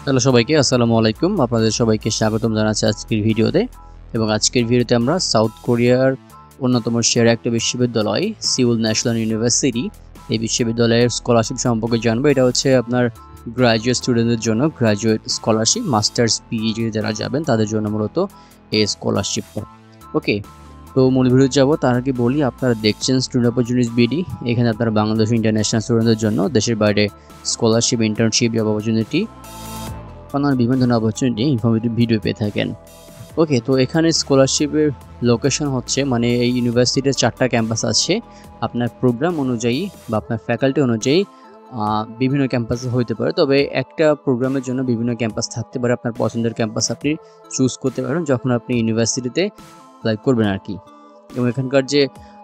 Hello সবাইকে, আসসালামু আলাইকুম। আপনাদের সবাইকে স্বাগতম জানাচ্ছি আজকের ভিডিওতে। এবং আজকের ভিডিওতে আমরা সাউথ কোরিয়ার অন্যতম সেরা একটা বিশ্ববিদ্যালয় সিউল ন্যাশনাল ইউনিভার্সিটি, এই বিশ্ববিদ্যালয়ের স্কলারশিপ সম্পর্কে জানবো। এটা হচ্ছে আপনার গ্রাজুয়েট স্টুডেন্টদের জন্য গ্রাজুয়েট স্কলারশিপ, মাস্টার্স পিএইচডি যারা যাবেন তাদের জন্য মূলত এই স্কলারশিপটা। ওকে, তো মূল ভিডিও যাবো তার আগে বলি, আপনারা দেখছেন স্টুডেন্ট অপরচুনিটিস বিডি। এখানে আপনারা বাংলাদেশ ইন্টারন্যাশনাল স্টুডেন্টদের জন্য দেশের বাইরে স্কলারশিপ, ইন্টার্নশিপ, জব অপরচুনিটি, অন্যান্য বিভিন্ন ধরনের অপরচুনিটি ইনফরমেটিভ ভিডিও পেয়ে থাকেন। ওকে, তো এখানে স্কলারশিপের লোকেশন হচ্ছে, মানে এই ইউনিভার্সিটির 4টা ক্যাম্পাস আছে। আপনার প্রোগ্রাম অনুযায়ী বা আপনার ফ্যাকাল্টি অনুযায়ী বিভিন্ন ক্যাম্পাসে হইতে পারে, তবে একটা প্রোগ্রামের জন্য বিভিন্ন ক্যাম্পাস থাকতে পারে। আপনার পছন্দের ক্যাম্পাস আপনি চুজ করতে পারেন যখন আপনি ইউনিভার্সিটিতে অ্যাপ্লাই করবেন আর কি। এবং এখানকার যে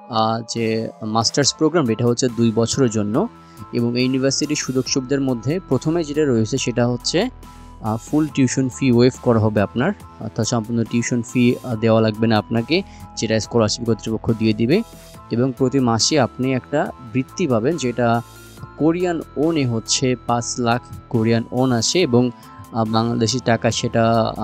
মাস্টার্স প্রোগ্রাম, এটা হচ্ছে 2 বছরের জন্য। এবং এই ইউনিভার্সিটির সুযোগ সুবিধার মধ্যে প্রথমে যেটা রয়েছে সেটা হচ্ছে ফুল টিউশন ফি ওয়েভ করা হবে আপনার, অর্থাৎ সম্পূর্ণ টিউশন ফি দেওয়া লাগবে না আপনাকে, যেটা স্কলারশিপ কর্তৃপক্ষ দিয়ে দিবে। এবং প্রতি মাসে আপনি একটা বৃত্তি পাবেন, যেটা কোরিয়ান ওনে হচ্ছে 5 লাখ কোরিয়ান ওন আসে, এবং বাংলাদেশি টাকা সেটা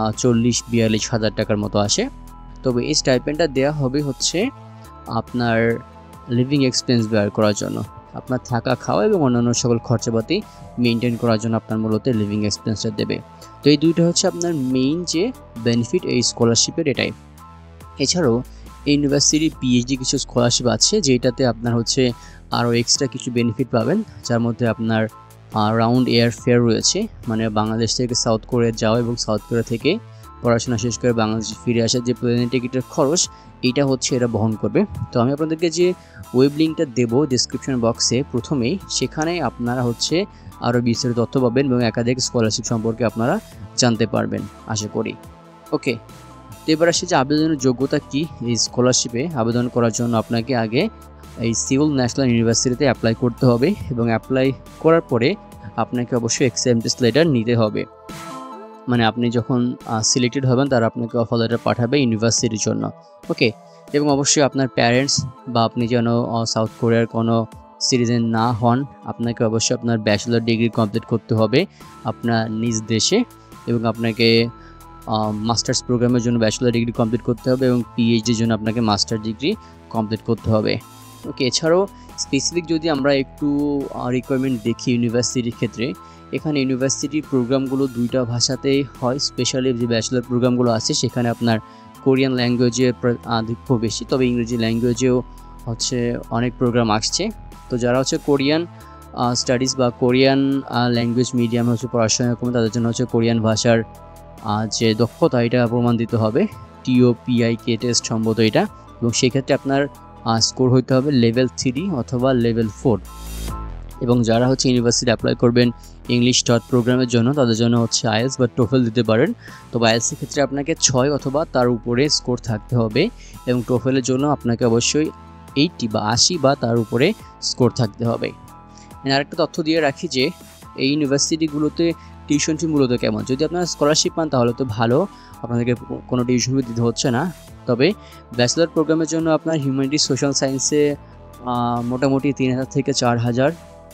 40-42 হাজার টাকার মতো আসে। তবে এই স্টাইপেন্ডটা দেওয়া হবে হচ্ছে আপনার লিভিং এক্সপেন্স বেয়ার করার জন্য, আপনার থাকা খাওয়া এবং অন্যান্য সকল খরচাপাতি মেনটেন করার জন্য আপনার মূলত লিভিং এক্সপেন্সটা দেবে। তো এই দুইটা হচ্ছে আপনার মেইন যে বেনিফিট এই স্কলারশিপের, এটাই। এছাড়াও এই ইউনিভার্সিটি পিএইচডি কিছু স্কলারশিপ আছে, যেটাতে আপনার হচ্ছে আরও এক্সট্রা কিছু বেনিফিট পাবেন, যার মধ্যে আপনার রাউন্ড এয়ার ফেয়ার রয়েছে, মানে বাংলাদেশ থেকে সাউথ কোরিয়া যাওয়া এবং সাউথ কোরিয়া থেকে পড়াশোনা শেষ করে বাংলাদেশে ফিরে আসার যে প্লেনের টিকিটের খরচ, এইটা হচ্ছে এরা বহন করবে। তো আমি আপনাদেরকে যে ওয়েব লিঙ্কটা দেবো ডিসক্রিপশন বক্সে প্রথমেই, সেখানে আপনারা হচ্ছে আরও বিস্তারিত তথ্য পাবেন এবং একাধিক স্কলারশিপ সম্পর্কে আপনারা জানতে পারবেন আশা করি। ওকে, তো এবার আসে যে আবেদনের যোগ্যতা কি। এই স্কলারশিপে আবেদন করার জন্য আপনাকে আগে এই সিউল ন্যাশনাল ইউনিভার্সিটিতে অ্যাপ্লাই করতে হবে, এবং অ্যাপ্লাই করার পরে আপনাকে অবশ্যই অ্যাকসেপ্টেন্স লেটার নিতে হবে। মানে আপনি যখন সিলেক্টেড হবেন তারা আপনাকে অফার লেটার পাঠাবে ইউনিভার্সিটির জন্য। ওকে, এবং অবশ্যই আপনার প্যারেন্টস বা আপনি যেন সাউথ কোরিয়ার কোনো সিটিজেন না হন, আপনাকে অবশ্যই আপনার ব্যাচেলর ডিগ্রি কমপ্লিট করতে হবে আপনার নিজ দেশে, এবং আপনাকে মাস্টার্স প্রোগ্রামের জন্য ব্যাচেলর ডিগ্রি কমপ্লিট করতে হবে, এবং পিএইচডির জন্য আপনাকে মাস্টার ডিগ্রি কমপ্লিট করতে হবে। ওকে, এছাড়াও স্পেসিফিক যদি আমরা একটু রিকোয়ারমেন্ট দেখি ইউনিভার্সিটির ক্ষেত্রে, এখানে ইউনিভার্সিটির প্রোগ্রামগুলো 2টা ভাষাতেই হয়। স্পেশালি যে ব্যাচেলর প্রোগ্রামগুলো আছে সেখানে আপনার কোরিয়ান ল্যাঙ্গুয়েজে আধিক্য বেশি, তবে ইংরেজি ল্যাঙ্গুয়েজেও হচ্ছে অনেক প্রোগ্রাম আসছে। তো যারা হচ্ছে কোরিয়ান স্টাডিজ বা কোরিয়ান ল্যাঙ্গুয়েজ মিডিয়ামে হচ্ছে পড়াশোনা করবে, তাদের জন্য হচ্ছে কোরিয়ান ভাষার যে দক্ষতা এটা প্রমাণ দিতে হবে, TOPIK টেস্ট সম্ভবত এটা, এবং সেক্ষেত্রে আপনার স্কোর হইতে হবে লেভেল 3 অথবা লেভেল 4। এবং যারা হচ্ছে ইউনিভার্সিটি অ্যাপ্লাই করবেন ইংলিশ ডট প্রোগ্রামের জন্য, তাদের জন্য হচ্ছে আইএলস বা টোফেল দিতে পারেন। তবে আইএলসের ক্ষেত্রে আপনাকে 6 অথবা তার উপরে স্কোর থাকতে হবে, এবং টোফেলের জন্য আপনাকে অবশ্যই 80 বা 80 বা তার উপরে স্কোর থাকতে হবে। আরেকটা তথ্য দিয়ে রাখি যে এই ইউনিভার্সিটিগুলোতে টিউশন ফি মূলত কেমন। যদি আপনারা স্কলারশিপ পান তাহলে তো ভালো, আপনাদেরকে কোনো টিউশন ফি দিতে হচ্ছে না। তবে ব্যাচেলর প্রোগ্রামের জন্য আপনার হিউম্যানিটিজ সোশ্যাল সায়েন্সে মোটামুটি 3000 থেকে 4000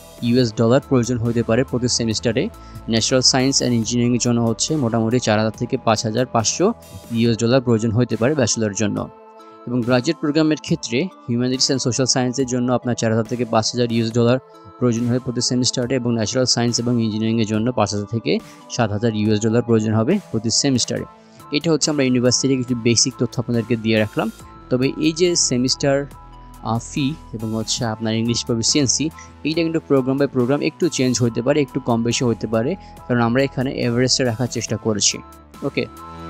US ডলার প্রয়োজন হতে পারে প্রতি সেমিস্টারে। ন্যাচারাল সায়েন্স অ্যান্ড ইঞ্জিনিয়ারিংয়ের জন্য হচ্ছে মোটামুটি 4000 থেকে 5500 US ডলার প্রয়োজন হতে পারে ব্যাচেলরের জন্য। এবং গ্রাজুয়েট প্রোগ্রামের ক্ষেত্রে হিউম্যানিটিস অ্যান্ড সোশ্যাল সায়েন্সের জন্য আপনার 4000 থেকে 5000 US ডলার প্রয়োজন হয় প্রতি সেমিস্টারে, এবং ন্যাচারাল সায়েন্স এবং ইঞ্জিনিয়ারিংয়ের জন্য 5000 থেকে 7000 US ডলার প্রয়োজন হবে প্রতি সেমিস্টারে। এটা হচ্ছে আমরা ইউনিভার্সিটির কিছু বেসিক তথ্য আপনাদেরকে দিয়ে রাখলাম। তবে এই যে সেমিস্টার ফি এবং হচ্ছে আপনার ইংলিশ প্রফিসিয়েন্সি, এইটা কিন্তু প্রোগ্রাম বাই প্রোগ্রাম একটু চেঞ্জ হতে পারে, একটু কম বেশি হতে পারে, কারণ আমরা এখানে এভারেজটা রাখার চেষ্টা করেছি। ওকে,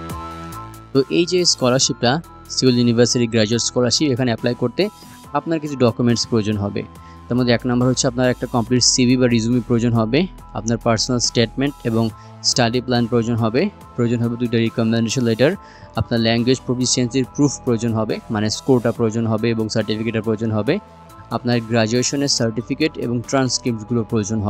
তো এই যে স্কলারশিপটা সিউল ইউনিভার্সিটি গ্র্যাজুয়েট স্কলারশিপ, এখানে অ্যাপ্লাই করতে আপনার কিছু ডকুমেন্টস প্রয়োজন হবে। তার মধ্যে 1 নম্বর হচ্ছে আপনার একটা কমপ্লিট CV বা রিজুমি প্রয়োজন হবে, আপনার পার্সোনাল স্টেটমেন্ট এবং স্টাডি প্ল্যান প্রয়োজন হবে 2টা রিকমেন্ডেশন লেটার, আপনার ল্যাঙ্গুয়েজ প্রফিসিয়েন্সির প্রুফ প্রয়োজন হবে, মানে স্কোরটা প্রয়োজন হবে এবং সার্টিফিকেটের প্রয়োজন হবে, আপনার গ্র্যাজুয়েশনের সার্টিফিকেট এবং ট্রান্সক্রিপ্টগুলো প্রয়োজন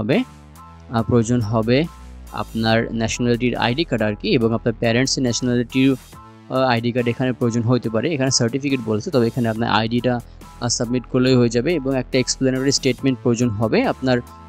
হবে আপনার ন্যাশনালিটির আইডি কার্ড আর কি, এবং আপনার প্যারেন্টসের ন্যাশনালিটির আইডি কার্ড এখানে প্রয়োজন হতে পারে। এখানে সার্টিফিকেট বলছে, তবে এখানে আপনার আইডিটা সাবমিট করলেই হয়ে যাবে, এবং একটা এক্সপ্লেনারি স্টেটমেন্ট প্রয়োজন হবে আপনার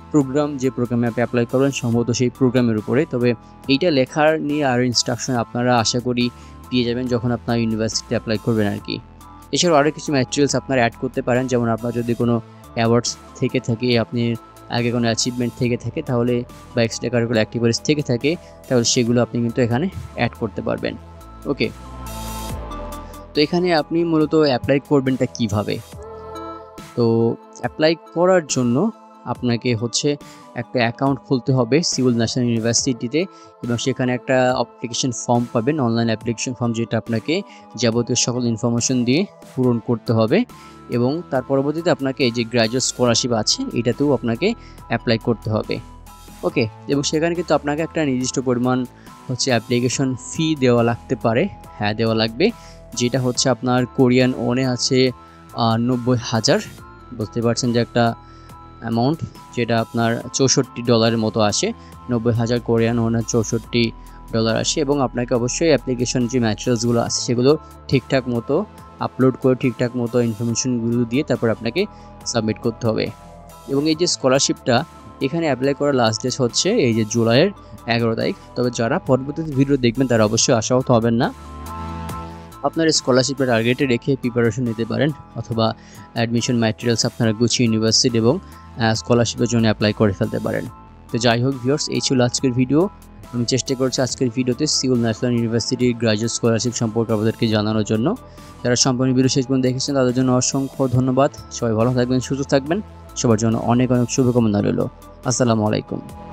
প্রোগ্রাম, যে প্রোগ্রামে আপনি অ্যাপ্লাই করবেন সম্ভবত সেই প্রোগ্রামের উপরে। তবে এইটা লেখার নিয়ে আরও ইনস্ট্রাকশন আপনারা আশা করি পেয়ে যাবেন যখন আপনার ইউনিভার্সিটিতে অ্যাপ্লাই করবেন আর কি। এছাড়াও আরও কিছু ম্যাটেরিয়ালস আপনারা অ্যাড করতে পারেন, যেমন আপনার যদি কোনো অ্যাওয়ার্ডস থেকে থাকে, আপনি আগে কোনো অ্যাচিভমেন্ট থেকে থাকে তাহলে, বা এক্সট্রা কারিকুলার অ্যাক্টিভিটিস থেকে থাকে তাহলে সেগুলো আপনি কিন্তু এখানে অ্যাড করতে পারবেন। ওকে, তো এখানে আপনি মূলত অ্যাপ্লাই করবেনটা কিভাবে? তো অ্যাপ্লাই করার জন্য আপনাকে হচ্ছে একটা অ্যাকাউন্ট খুলতে হবে সিউল ন্যাশনাল ইউনিভার্সিটিতে, এবং সেখানে একটা অ্যাপ্লিকেশন ফর্ম পাবেন, অনলাইন অ্যাপ্লিকেশন ফর্ম, যেটা আপনাকে যাবতীয় সকল ইনফরমেশন দিয়ে পূরণ করতে হবে। এবং তার পরবর্তীতে আপনাকে এই যে গ্র্যাজুয়েট স্কলারশিপ আছে এটাতেও আপনাকে অ্যাপ্লাই করতে হবে। ওকে, এবং সেখানে কিন্তু আপনাকে একটা নির্দিষ্ট পরিমাণ হচ্ছে অ্যাপ্লিকেশন ফি দেওয়া লাগতে পারে, হ্যাঁ দেওয়া লাগবে, যেটা হচ্ছে আপনার কোরিয়ান ওনে আছে 90,000, বুঝতে পারছেন যে একটা অ্যামাউন্ট, যেটা আপনার $64 মতো আসে। 90,000 কোরিয়ান ওনে $64 আসে। এবং আপনাকে অবশ্যই অ্যাপ্লিকেশন যে ম্যাটেরিয়ালসগুলো আছে সেগুলো ঠিকঠাক মতো আপলোড করে ঠিকঠাক মতো ইনফরমেশনগুলো দিয়ে তারপর আপনাকে সাবমিট করতে হবে। এবং এই যে স্কলারশিপটা এখানে অ্যাপ্লাই করার লাস্ট ডেট হচ্ছে এই যে জুলাইয়ের 11 তারিখ। তবে যারা পরবর্তীতে ভিডিও দেখবেন তারা অবশ্যই আশাহত হবেন না, আপনার স্কলারশিপের টার্গেটে রেখে প্রিপারেশন নিতে পারেন, অথবা অ্যাডমিশন ম্যাটেরিয়ালস আপনারা গুছিয়ে ইউনিভার্সিটি এবং স্কলারশিপের জন্য অ্যাপ্লাই করে ফেলতে পারেন। তো যাই হোক ভিউয়ার্স, এই ছিল আজকের ভিডিও। আমি চেষ্টা করছি আজকের ভিডিওতে সিউল ন্যাশনাল ইউনিভার্সিটির গ্র্যাজুয়েট স্কলারশিপ সম্পর্কে আপনাদেরকে জানানোর জন্য। যারা সম্পূর্ণ ভিডিও শেষ পর্যন্ত দেখেছেন তাদের জন্য অসংখ্য ধন্যবাদ। সবাই ভালো থাকবেন, সুস্থ থাকবেন, সবার জন্য অনেক অনেক শুভকামনা রইল। আসসালামু আলাইকুম।